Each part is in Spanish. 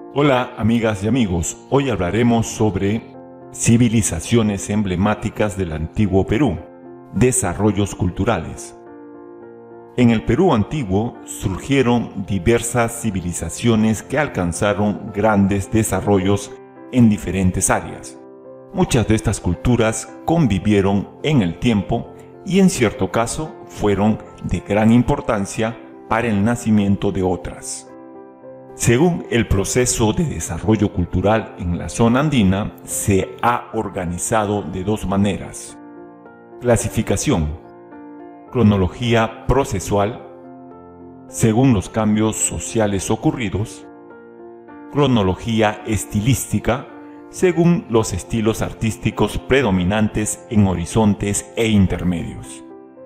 Hola amigas y amigos, hoy hablaremos sobre civilizaciones emblemáticas del antiguo Perú, desarrollos culturales. En el Perú antiguo surgieron diversas civilizaciones que alcanzaron grandes desarrollos en diferentes áreas. Muchas de estas culturas convivieron en el tiempo y en cierto caso fueron de gran importancia para el nacimiento de otras. Según el proceso de desarrollo cultural en la zona andina, se ha organizado de dos maneras. Clasificación. Cronología procesual, según los cambios sociales ocurridos. Cronología estilística, según los estilos artísticos predominantes en horizontes e intermedios.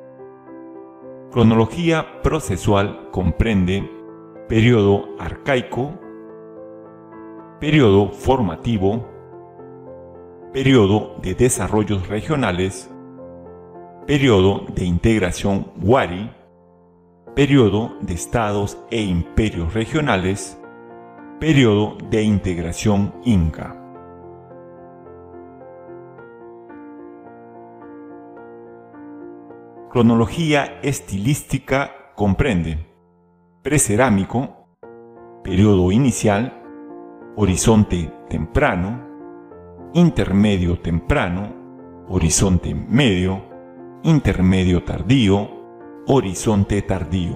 Cronología procesual comprende periodo arcaico, periodo formativo, periodo de desarrollos regionales, periodo de integración Wari, periodo de estados e imperios regionales, periodo de integración Inca. Cronología estilística comprende precerámico, periodo inicial, horizonte temprano, intermedio temprano, horizonte medio, intermedio tardío, horizonte tardío.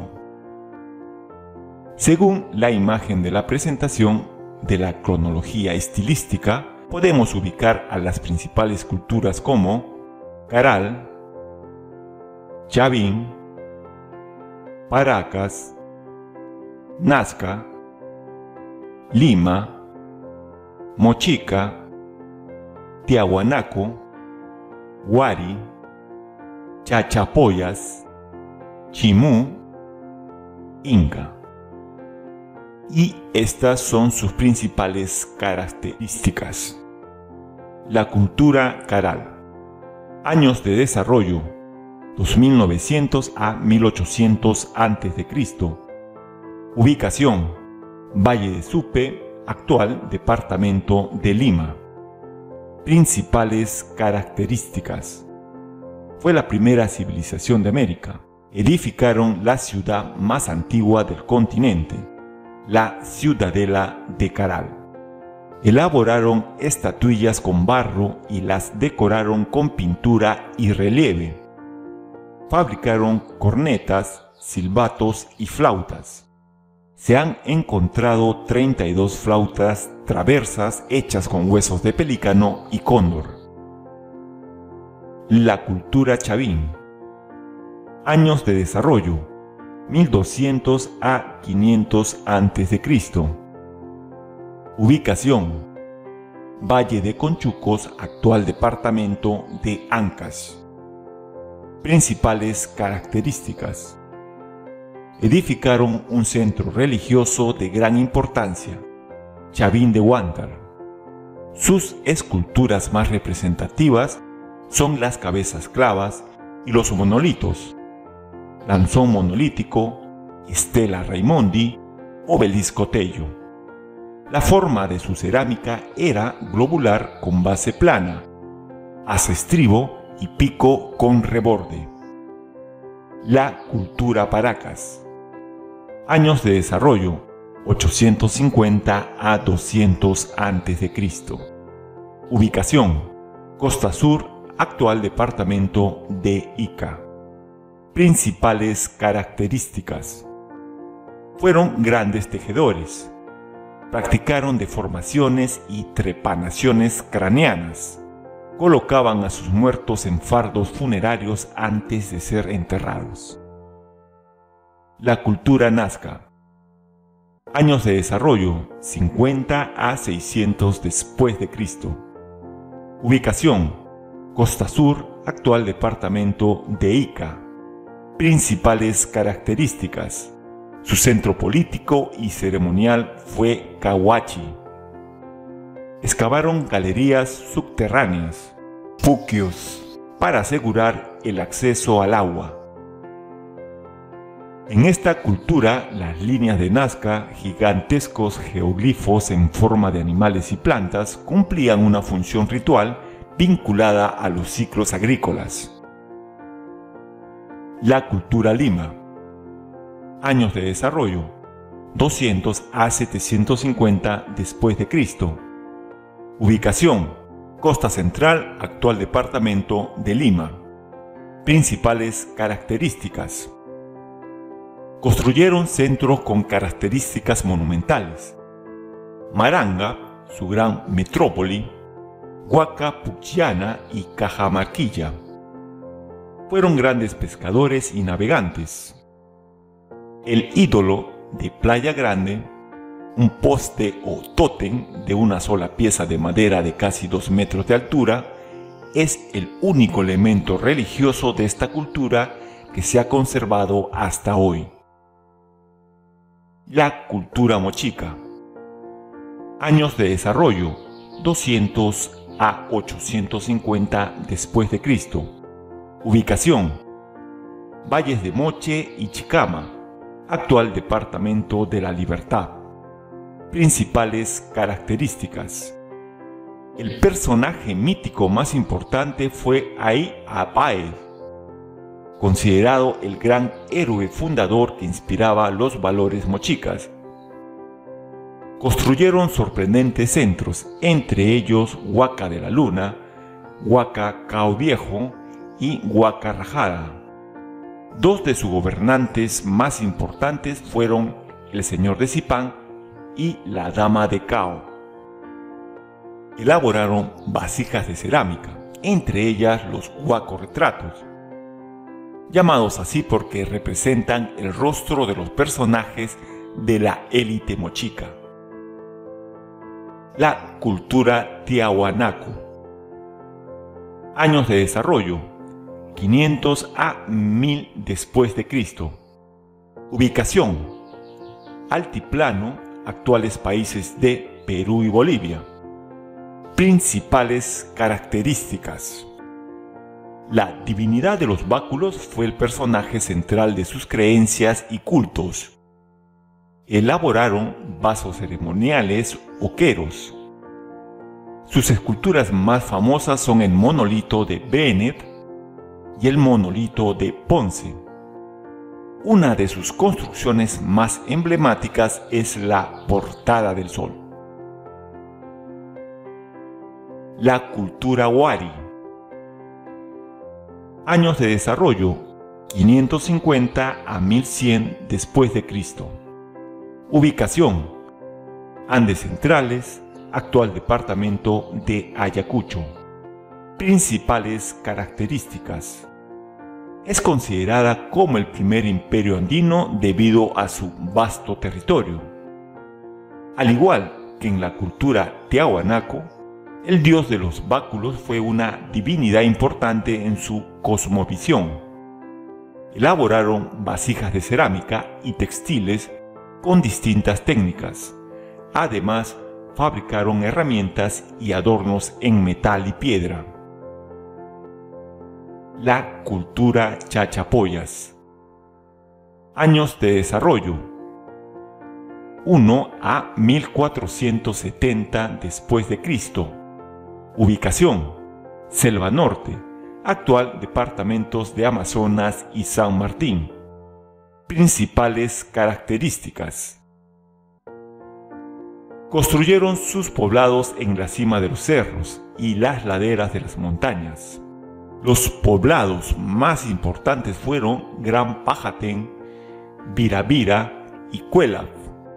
Según la imagen de la presentación de la cronología estilística, podemos ubicar a las principales culturas como Caral, Chavín, Paracas, Nazca, Lima, Mochica, Tiahuanaco, Wari, Chachapoyas, Chimú, Inca. Y estas son sus principales características. La cultura Caral. Años de desarrollo: 2900 a 1800 a.C. Ubicación: Valle de Supe, actual departamento de Lima. Principales características: fue la primera civilización de América. Edificaron la ciudad más antigua del continente, la Ciudadela de Caral. Elaboraron estatuillas con barro y las decoraron con pintura y relieve. Fabricaron cornetas, silbatos y flautas. Se han encontrado 32 flautas traversas hechas con huesos de pelícano y cóndor. La cultura Chavín. Años de desarrollo: 1200 a 500 a.C. Ubicación: Valle de Conchucos, actual departamento de Ancash. Principales características: edificaron un centro religioso de gran importancia, Chavín de Huántar. Sus esculturas más representativas son las cabezas clavas y los monolitos, lanzón monolítico, estela Raimondi, obelisco Tello. La forma de su cerámica era globular con base plana, haz estribo y pico con reborde. La cultura Paracas. Años de desarrollo: 850 a 200 a.C. Ubicación: Costa Sur, actual departamento de Ica. Principales características: fueron grandes tejedores. Practicaron deformaciones y trepanaciones craneanas. Colocaban a sus muertos en fardos funerarios antes de ser enterrados. La cultura Nazca. Años de desarrollo: 50 a 600 después de Cristo. Ubicación: Costa Sur, actual departamento de Ica. Principales características: su centro político y ceremonial fue Cahuachi. Excavaron galerías subterráneas, puquios, para asegurar el acceso al agua. En esta cultura, las líneas de Nazca, gigantescos geoglifos en forma de animales y plantas, cumplían una función ritual vinculada a los ciclos agrícolas. La cultura Lima. Años de desarrollo: 200 a 750 después de Cristo. Ubicación: costa central, actual departamento de Lima. Principales características: construyeron centros con características monumentales. Maranga, su gran metrópoli, Huaca Pucllana y Cajamarquilla. Fueron grandes pescadores y navegantes. El ídolo de Playa Grande, un poste o tótem de una sola pieza de madera de casi 2 metros de altura, es el único elemento religioso de esta cultura que se ha conservado hasta hoy. La cultura mochica. Años de desarrollo: 200 a 850 después de Cristo. Ubicación: Valles de Moche y Chicama, actual departamento de La Libertad. Principales características: el personaje mítico más importante fue Ay Apae, considerado el gran héroe fundador que inspiraba los valores mochicas. Construyeron sorprendentes centros, entre ellos Huaca de la Luna, Huaca Cao Viejo y Huaca Rajada. Dos de sus gobernantes más importantes fueron el señor de Zipán y la dama de Cao. Elaboraron vasijas de cerámica, entre ellas los huacorretratos, llamados así porque representan el rostro de los personajes de la élite mochica. La cultura tiahuanaco. Años de desarrollo: 500 a 1000 después de Cristo. Ubicación: Altiplano, actuales países de Perú y Bolivia. Principales características: la divinidad de los báculos fue el personaje central de sus creencias y cultos. Elaboraron vasos ceremoniales o queros. Sus esculturas más famosas son el monolito de Bennett y el monolito de Ponce. Una de sus construcciones más emblemáticas es la Portada del Sol. La cultura Wari. Años de desarrollo: 550 a 1100 después de Cristo. Ubicación: Andes centrales, actual departamento de Ayacucho. Principales características: es considerada como el primer imperio andino debido a su vasto territorio. Al igual que en la cultura tiahuanaco, el dios de los báculos fue una divinidad importante en su cosmovisión. Elaboraron vasijas de cerámica y textiles con distintas técnicas. Además, fabricaron herramientas y adornos en metal y piedra. La cultura chachapoyas. Años de desarrollo: 1 a 1470 después de Cristo. Ubicación: Selva Norte, actual departamentos de Amazonas y San Martín. Principales características: construyeron sus poblados en la cima de los cerros y las laderas de las montañas. Los poblados más importantes fueron Gran Pajatén, Virabira y Cuelap.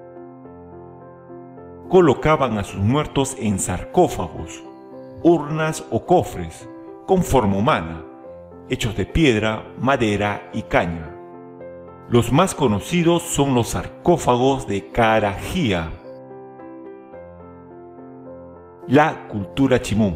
Colocaban a sus muertos en sarcófagos, urnas o cofres con forma humana, hechos de piedra, madera y caña. Los más conocidos son los sarcófagos de Carajía. La cultura chimú.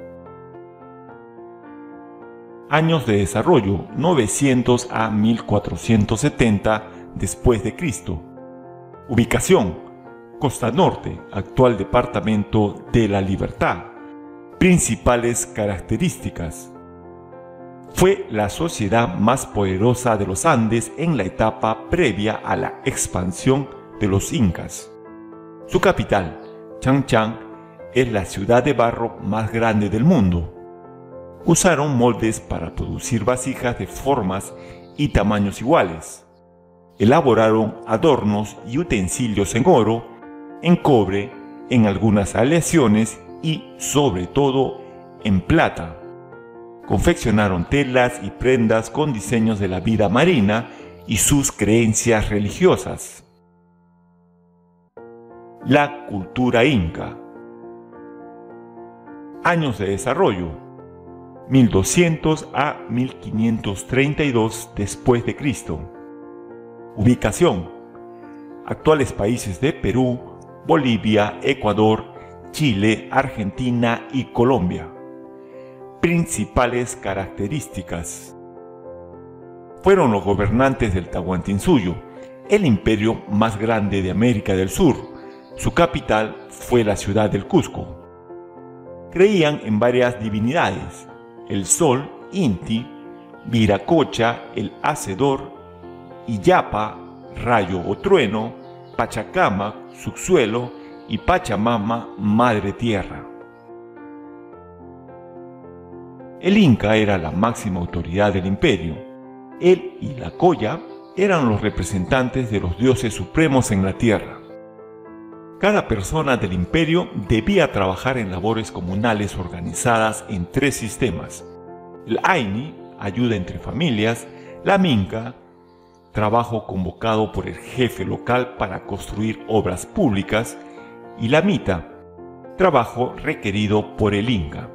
Años de desarrollo: 900 a 1470 después de Cristo. Ubicación: Costa Norte, actual departamento de La Libertad. Principales características: Fue la sociedad más poderosa de los Andes en la etapa previa a la expansión de los incas. Su capital, Chan, es la ciudad de barro más grande del mundo. Usaron moldes para producir vasijas de formas y tamaños iguales. Elaboraron adornos y utensilios en oro, en cobre, en algunas aleaciones y, sobre todo, en plata. Confeccionaron telas y prendas con diseños de la vida marina y sus creencias religiosas. La cultura inca. Años de desarrollo: 1200 a 1532 después de Cristo. Ubicación: actuales países de Perú, Bolivia, Ecuador, Chile, Argentina y Colombia. Principales características: fueron los gobernantes del Tahuantinsuyo, el imperio más grande de América del Sur. Su capital fue la ciudad del Cusco. Creían en varias divinidades: el sol, Inti; Viracocha, el hacedor; Illapa, rayo o trueno; Pachacama, subsuelo; y Pachamama, madre tierra. El Inca era la máxima autoridad del imperio. Él y la Colla eran los representantes de los dioses supremos en la tierra. Cada persona del imperio debía trabajar en labores comunales organizadas en 3 sistemas: el Aini, ayuda entre familias; la Minca, trabajo convocado por el jefe local para construir obras públicas; y la Mita, trabajo requerido por el Inca.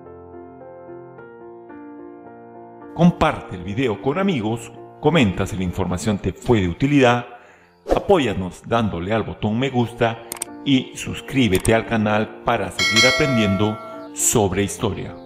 Comparte el video con amigos, comenta si la información te fue de utilidad, apóyanos dándole al botón me gusta y suscríbete al canal para seguir aprendiendo sobre historia.